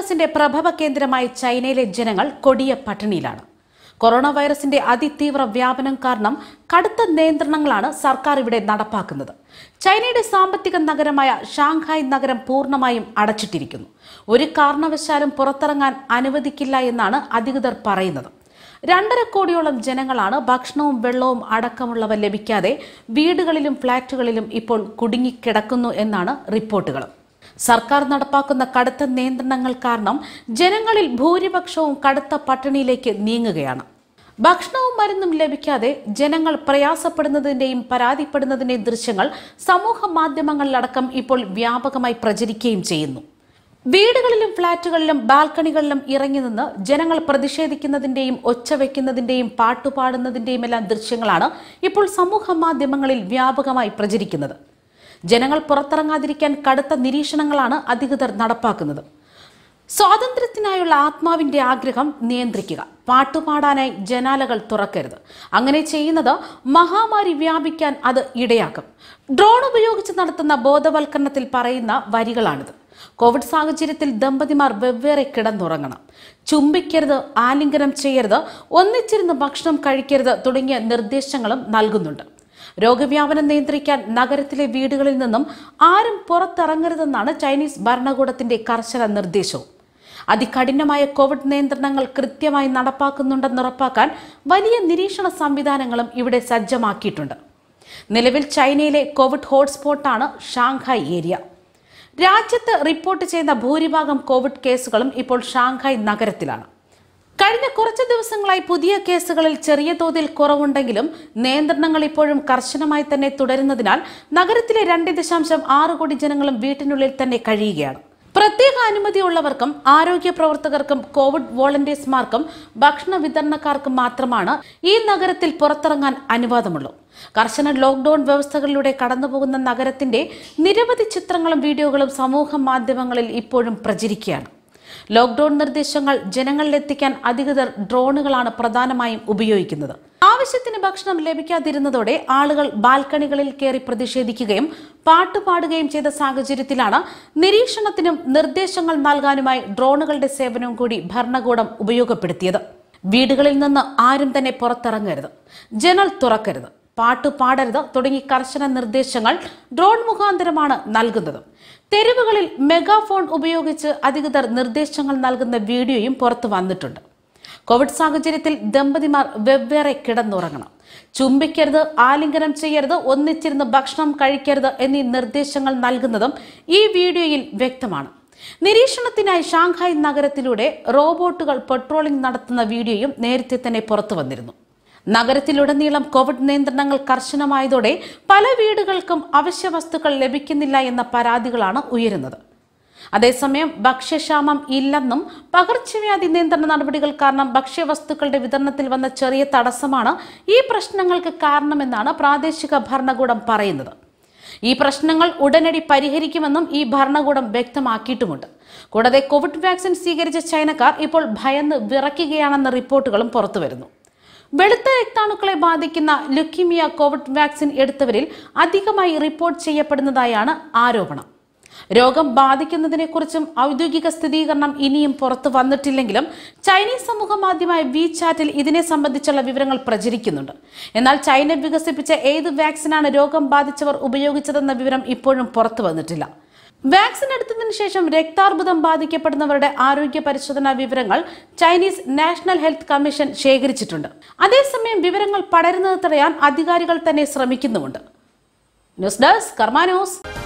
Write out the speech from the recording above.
വൈറസിന്റെ പ്രഭവ കേന്ദ്രമായ ചൈനയിലെ ജനങ്ങൾ കൊടിയ പട്ടിണിയിലാണ്. കൊറോണ വൈറസിന്റെ അതിതീവ്ര വ്യാപനം കാരണം കടുത്ത നിയന്ത്രണങ്ങളാണ് സർക്കാർ ഇവിടെ നടപ്പാക്കുന്നത്. ചൈനയുടെ സാമ്പത്തിക നഗരമായ ഷാങ്ഹായ് നഗരം പൂർണ്ണമായും അടച്ചിട്ടിരിക്കുന്നു. ഒരു കാരണവശാലും പുറത്തിറങ്ങാൻ അനുവദിക്കില്ല എന്നാണ് അധികൃതർ പറയുന്നത്. 2.5 കോടിയോളം ജനങ്ങളാണ് ഭക്ഷണവും വെള്ളവും അടക്കമുള്ളവ ലഭിക്കാതെ വീടുകളിലും ഫ്ളാറ്റുകളിലും ഇപ്പോൾ കുടുങ്ങിക്കിടക്കുന്നു എന്നാണ് റിപ്പോർട്ടുകൾ. സർക്കാർ നടപ്പാക്കുന്ന കടുത്ത നിയന്ത്രണങ്ങൾ കാരണം ജനങ്ങളിൽ ഭൂരിപക്ഷവും കടുത്ത പട്ടിണിയിലേക്ക് നീങ്ങുകയാണ്. ഭക്ഷണവും മരുന്നും ലഭിക്കാതെ ജനങ്ങൾ പ്രയാസപ്പെടുന്നതിന്റെയും പരാതിപ്പെടുന്നതിന്റെയും ദൃശ്യങ്ങൾ സമൂഹ മാധ്യമങ്ങളിലടക്കം ഇപ്പോൾ വ്യാപകമായി പ്രചരിക്കുകയും ചെയ്യുന്നു. വീടുകളിലും ഫ്ളാറ്റുകളിലും ബാൽക്കണികളിലും ഇറങ്ങി നിന്ന് ജനങ്ങൾ പ്രതിഷേധിക്കുന്നതിന്റെയും ഒച്ചവെക്കുന്നതിന്റെയും പാട്ടുപാടുന്നതിന്റെയും എല്ലാം ദൃശ്യങ്ങളാണ് ഇപ്പോൾ സമൂഹ മാധ്യമങ്ങളിൽ വ്യാപകമായി പ്രചരിക്കുന്നത്. ജനങ്ങൾ പുറത്തിറങ്ങാതിരിക്കാൻ കടുത്ത നിരീക്ഷണങ്ങളാണ് അധികൃതർ നടപ്പാക്കുന്നത്. സ്വാതന്ത്ര്യത്തിനായുള്ള ആത്മാവിന്റെ ആഗ്രഹം നിയന്ത്രിക്കുക. പാട്ടുപാടാനായി ജനാലകൾ തുറക്കരുത്. അങ്ങനെ ചെയ്യുന്നത് മഹാമാരി വ്യാപിക്കാൻ അത് ഇടയാക്കും. ഡ്രോൺ ഉപയോഗിച്ച് നടത്തുന്ന ബോധവൽക്കരണത്തിൽ പറയുന്ന വരികളാണിത്. കോവിഡ് സാഹചര്യത്തിൽ ദമ്പതിമാർ വെവ്വേറെ കിടന്നുറങ്ങണം, ചുംബിക്കരുത്, ആലിംഗനം ചെയ്യരുത്, ഒന്നിച്ചിരുന്ന് ഭക്ഷണം കഴിക്കരുത് തുടങ്ങിയ നിർദ്ദേശങ്ങളും നൽകുന്നുണ്ട്. രോഗവ്യാപനം നിയന്ത്രിക്കാൻ നഗരത്തിലെ വീടുകളിൽ നിന്നും ആരും പുറത്തിറങ്ങരുതെന്നാണ് ചൈനീസ് ഭരണകൂടത്തിന്റെ കർശന നിർദ്ദേശവും. അതികഠിനമായ കോവിഡ് നിയന്ത്രണങ്ങൾ കൃത്യമായി നടപ്പാക്കുന്നുണ്ടെന്ന് ഉറപ്പാക്കാൻ വലിയ നിരീക്ഷണ സംവിധാനങ്ങളും ഇവിടെ സജ്ജമാക്കിയിട്ടുണ്ട്. നിലവിൽ ചൈനയിലെ കോവിഡ് ഹോട്ട്സ്പോട്ടാണ് ഷാങ്ഹായ് ഏരിയ. രാജ്യത്ത് റിപ്പോർട്ട് ചെയ്യുന്ന ഭൂരിഭാഗം കോവിഡ് കേസുകളും ഇപ്പോൾ ഷാങ്ഹായ് നഗരത്തിലാണ്. കഴിഞ്ഞ കുറച്ച് ദിവസങ്ങളായി പുതിയ കേസുകളിൽ ചെറിയ തോതിൽ കുറവുണ്ടെങ്കിലും നിയന്ത്രണങ്ങൾ ഇപ്പോഴും കർശനമായി തന്നെ തുടരുന്നതിനാൽ നഗരത്തിലെ 2.6 കോടി ജനങ്ങളും വീട്ടിനുള്ളിൽ തന്നെ കഴിയുകയാണ്. പ്രത്യേക അനുമതിയുള്ളവർക്കും ആരോഗ്യ പ്രവർത്തകർക്കും കോവിഡ് വോളണ്ടിയർമാർക്കും ഭക്ഷണ വിതരണക്കാർക്കും മാത്രമാണ് ഈ നഗരത്തിൽ പുറത്തിറങ്ങാൻ അനുവാദമുള്ളൂ. കർശന ലോക്ക്ഡൌൺ വ്യവസ്ഥകളിലൂടെ കടന്നുപോകുന്ന നഗരത്തിന്റെ നിരവധി ചിത്രങ്ങളും വീഡിയോകളും സമൂഹ മാധ്യമങ്ങളിൽ ഇപ്പോഴും പ്രചരിക്കുകയാണ്. ലോക്ക്ഡൌൺ നിർദ്ദേശങ്ങൾ ജനങ്ങളിലെത്തിക്കാൻ അധികൃതർ ഡ്രോണുകളാണ് പ്രധാനമായും ഉപയോഗിക്കുന്നത്. ആവശ്യത്തിന് ഭക്ഷണം ലഭിക്കാതിരുന്നതോടെ ആളുകൾ ബാൽക്കണികളിൽ കയറി പ്രതിഷേധിക്കുകയും പാട്ടുപാടുകയും ചെയ്ത സാഹചര്യത്തിലാണ് നിരീക്ഷണത്തിനും നിർദ്ദേശങ്ങൾ നൽകാനുമായി ഡ്രോണുകളുടെ സേവനവും കൂടി ഭരണകൂടം ഉപയോഗപ്പെടുത്തിയത്. വീടുകളിൽ നിന്ന് ആരും തന്നെ പുറത്തിറങ്ങരുത്, ജനൽ തുറക്കരുത്, പാട്ടുപാടരുത് തുടങ്ങി കർശന നിർദ്ദേശങ്ങൾ ഡ്രോൺ മുഖാന്തരമാണ് നൽകുന്നത്. തെരുവുകളിൽ മെഗാഫോൺ ഉപയോഗിച്ച് അധികൃതർ നിർദ്ദേശങ്ങൾ നൽകുന്ന വീഡിയോയും പുറത്തു വന്നിട്ടുണ്ട്. കോവിഡ് സാഹചര്യത്തിൽ ദമ്പതിമാർ വെവ്വേറെ കിടന്നുറങ്ങണം, ചുംബിക്കരുത്, ആലിംഗനം ചെയ്യരുത്, ഒന്നിച്ചിരുന്ന് ഭക്ഷണം കഴിക്കരുത് എന്നീ നിർദ്ദേശങ്ങൾ നൽകുന്നതും ഈ വീഡിയോയിൽ വ്യക്തമാണ്. നിരീക്ഷണത്തിനായി ഷാങ്ഹായ് നഗരത്തിലൂടെ റോബോട്ടുകൾ പെട്രോളിംഗ് നടത്തുന്ന വീഡിയോയും നേരത്തെ തന്നെ പുറത്തു വന്നിരുന്നു. നഗരത്തിലുടനീളം കോവിഡ് നിയന്ത്രണങ്ങൾ കർശനമായതോടെ പല വീടുകൾക്കും അവശ്യ വസ്തുക്കൾ ലഭിക്കുന്നില്ല എന്ന പരാതികളാണ് ഉയരുന്നത്. അതേസമയം ഭക്ഷ്യക്ഷാമം ഇല്ലെന്നും പകർച്ചവ്യാധി നിയന്ത്രണ നടപടികൾ കാരണം ഭക്ഷ്യവസ്തുക്കളുടെ വിതരണത്തിൽ വന്ന ചെറിയ തടസ്സമാണ് ഈ പ്രശ്നങ്ങൾക്ക് കാരണമെന്നാണ് പ്രാദേശിക ഭരണകൂടം പറയുന്നത്. ഈ പ്രശ്നങ്ങൾ ഉടനടി പരിഹരിക്കുമെന്നും ഈ ഭരണകൂടം വ്യക്തമാക്കിയിട്ടുമുണ്ട്. കൂടാതെ കോവിഡ് വാക്സിൻ സ്വീകരിച്ച ചൈനക്കാർ ഇപ്പോൾ ഭയന്ന് വിറയ്ക്കുകയാണെന്ന റിപ്പോർട്ടുകളും പുറത്തുവരുന്നു. വെളുത്ത രക്താണുക്കളെ ബാധിക്കുന്ന ലുക്കീമിയ കോവിഡ് വാക്സിൻ എടുത്തവരിൽ അധികമായി റിപ്പോർട്ട് ചെയ്യപ്പെടുന്നതായാണ് ആരോപണം. രോഗം ബാധിക്കുന്നതിനെക്കുറിച്ചും ഔദ്യോഗിക സ്ഥിരീകരണം ഇനിയും പുറത്തു വന്നിട്ടില്ലെങ്കിലും ചൈനീസ് സമൂഹ മാധ്യമമായ WeChatൽ ഇതിനെ സംബന്ധിച്ചുള്ള വിവരങ്ങൾ പ്രചരിക്കുന്നുണ്ട്. എന്നാൽ ചൈന വികസിപ്പിച്ച ഏത് വാക്സിനാണ് രോഗം ബാധിച്ചവർ ഉപയോഗിച്ചതെന്ന വിവരം ഇപ്പോഴും പുറത്തു വന്നിട്ടില്ല. വാക്സിൻ എടുത്തതിനു ശേഷം രക്താർബുദം ബാധിക്കപ്പെടുന്നവരുടെ ആരോഗ്യ പരിശോധനാ വിവരങ്ങൾ ചൈനീസ് നാഷണൽ ഹെൽത്ത് കമ്മീഷൻ ശേഖരിച്ചിട്ടുണ്ട്. അതേസമയം വിവരങ്ങൾ പടരുന്നത് തടയാൻ അധികാരികൾ തന്നെ ശ്രമിക്കുന്നുമുണ്ട്. News desk Karma news.